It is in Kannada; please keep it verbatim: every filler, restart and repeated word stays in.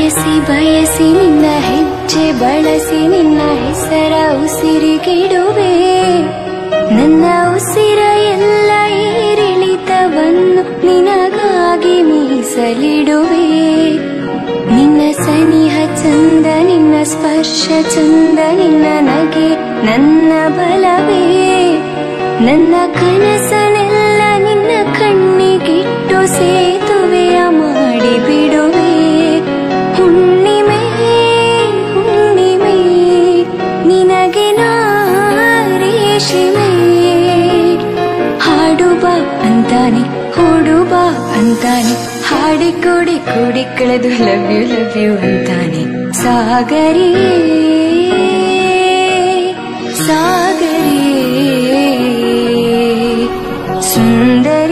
ಬಯಸಿ ಬಯಸಿ ನಿನ್ನ ಹೆಜ್ಜೆ ಬಳಸಿ ನಿನ್ನ ಹೆಸರ ಉಸಿರಿಗಿಡುವೆ ನನ್ನ ಉಸಿರ ಎಲ್ಲ ಏರಿಳಿತವನ್ನು ನಿನಗಾಗಿ ಮೀಸಲಿಡುವೆ ನಿನ್ನ ಸನಿಹ ಚಂದ ನಿನ್ನ ಸ್ಪರ್ಶ ಚಂದ ನಿನ್ನ ನಗೆ ನನ್ನ ಬಲವೇ ನನ್ನ ಕನಸನೆಲ್ಲ ನಿನ್ನ ಕಣ್ಣಿಗಿಟ್ಟು ಸೇತುವೆಯ ಮಾಡಿಬಿಡುವೆ ಹುಣ್ಣಿಮೆ ಹುಣ್ಣಿಮೆ ನಿನಗೆ ನಾ ರೇಷ್ಮೆ ಹಾಡುಬ ಅಂತಾನೆ ಹೊಡುಬ ಅಂತಾನೆ ಹಾಡಿ ಕೂಡಿ ಕೂಡಿ ಕಳೆದು ಲವ್ ಯು ಲವ್ ಯು ಅಂತಾನೆ ಸಾಗರಿ ಸಾಗರಿ ಸುಂದರ